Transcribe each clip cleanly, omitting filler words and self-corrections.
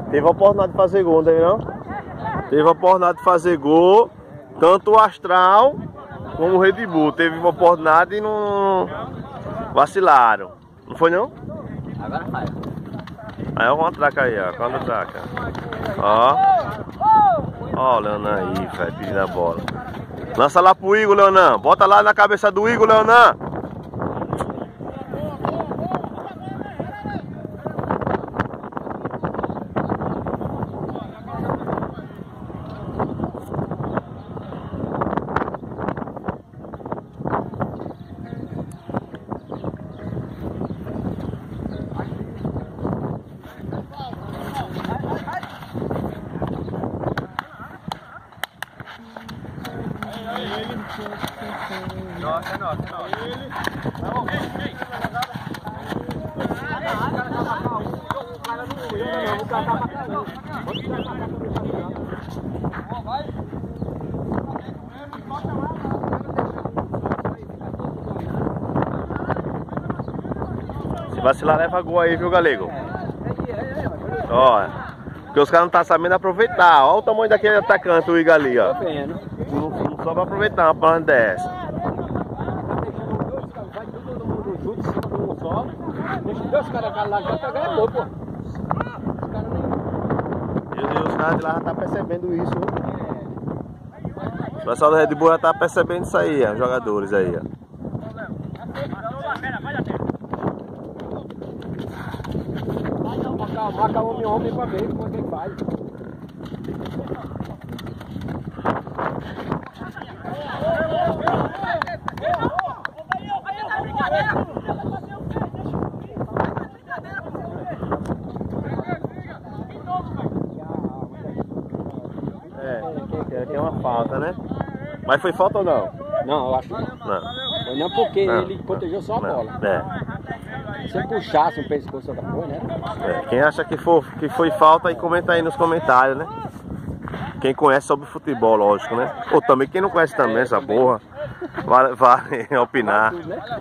Teve a oportunidade de fazer gol, não teve não? Teve a oportunidade de fazer gol, tanto o Astral como o Red Bull. Teve uma oportunidade e não vacilaram. Não foi não? Agora vai. Aí é uma traca aí, ó. Quando traca. Ó. Ó o Leonan aí, velho, pedindo a bola. Lança lá pro Igor, Leonan. Bota lá na cabeça do Igor, Leonan. Nossa, nossa. Se vacilar, leva gol aí, viu, galego? Ó, porque os caras não tá sabendo aproveitar. Olha o tamanho daquele atacante, o Igor ali, ó. Não só pra aproveitar uma plana dessa. Deixa os caras lá já pegar é louco, pô. E os caras de lá já tá percebendo isso, né? O pessoal do Red Bull já tá percebendo isso aí, ó, os jogadores aí, ó. Marca homem pra ver como é que faz. É uma falta, né? Mas foi falta ou não? Não, eu acho que não. Foi não porque ele protegeu só a bola. Se ele puxasse o pescoço outra coisa, né? Quem acha que foi falta, aí comenta aí nos comentários, né? Quem conhece sobre futebol, lógico, né? Ou também quem não conhece também essa porra, vale opinar.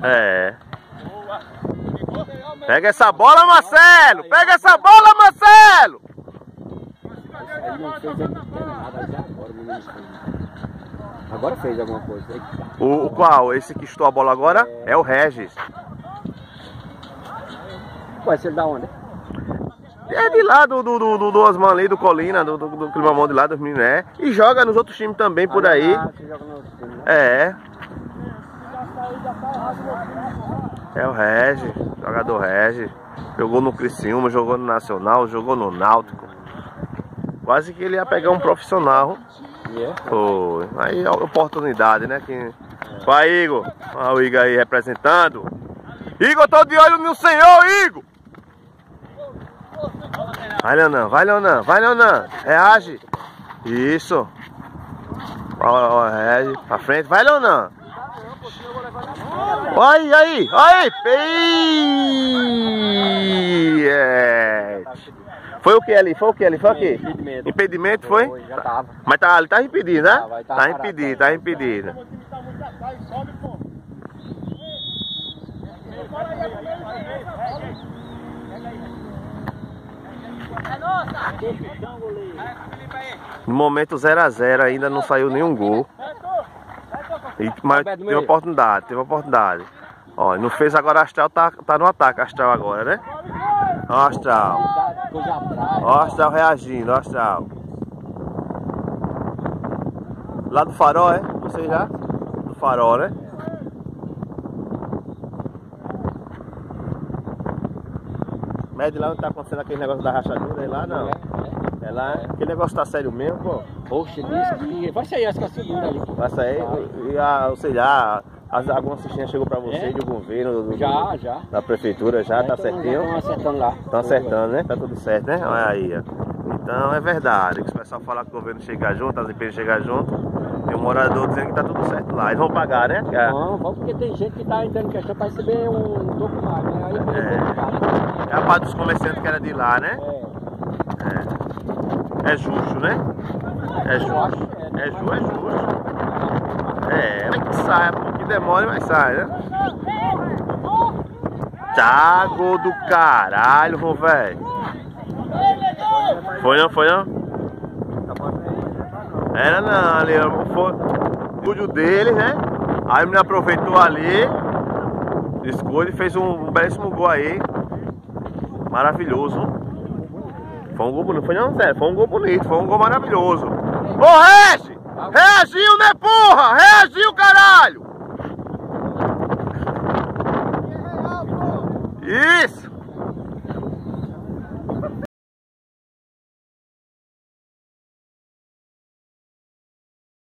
Pega essa bola, Marcelo! Pega essa bola, Marcelo! Ele não fez nada até agora, o menino fez. Agora fez alguma coisa. O qual? Esse que estou a bola agora é o Regis. Ué, você da onde? É de lá do Osman ali, do Colina, do Climamão de lá, dos meninos, e joga nos outros times também por aí. Você joga nos outros times, né? É o Regis, jogador Regis. Jogou no Criciúma, jogou no Nacional, jogou no Náutico. Quase que ele ia pegar um profissional. Foi. Aí a oportunidade, né? Vai, Igor. Olha o Igor aí representando. Igor, tô de olho no senhor, Igor! Vai, Leonan, vai, Leonan, vai, Leonan. Reage. Isso. Ó, reage. Pra frente. Vai, Leonan. Aí, aí, aí. Foi o que ali? Foi o que ali? Foi o que? Impedimento, foi? Já tava. Mas tá, ele tá impedido, né? Tá impedido, tá impedido. No momento 0 a 0 ainda não saiu nenhum gol. Mas teve oportunidade, Ó, não fez agora. Astral tá no ataque, Astral agora, né? Ó, Astral. Ó, Astral reagindo, ó, Astral. Lá do Farol, é? Você já? Do Farol, né? Mede lá onde tá acontecendo aquele negócio da rachadura, é lá não? É lá, aquele negócio tá sério mesmo, pô? Poxa, disse que vai sair essa segunda ali. Vai sair, sei lá, alguma assistência chegou pra você do governo, já. Da prefeitura, já tá certinho? Estão acertando lá. Estão acertando, né? Tá tudo certo, né? Olha aí, ó. Então é verdade, que o pessoal falar que o governo chega junto, as empresas chegam junto, tem um morador dizendo que tá tudo certo lá. Eles vão pagar, né? Não, vamos porque tem gente que tá entrando em questão pra receber um pouco mais, né? Aí é a parte dos comerciantes que era de lá, né? É justo, né? É justo. É justo. Mas que sai, um pouquinho demora, mas sai, né? Tá, gol do caralho, velho. Foi não, foi não? Era não, ali foi o estúdio dele, né? Aí me aproveitou ali, escolhe e fez um belíssimo gol aí. Maravilhoso. Foi um gol bonito, foi não, Zé? Foi um gol bonito, foi um gol maravilhoso. Ô, Regi! Reagiu, né, porra? Reagiu, caralho! Isso!